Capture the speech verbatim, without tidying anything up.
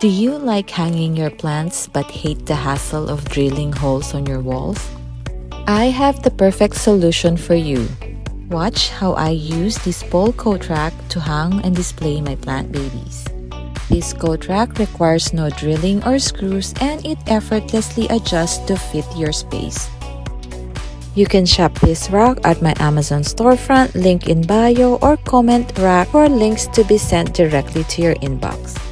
Do you like hanging your plants but hate the hassle of drilling holes on your walls? I have the perfect solution for you. Watch how I use this pole coat rack to hang and display my plant babies. This coat rack requires no drilling or screws and it effortlessly adjusts to fit your space. You can shop this rack at my Amazon storefront, link in bio, or comment rack for links to be sent directly to your inbox.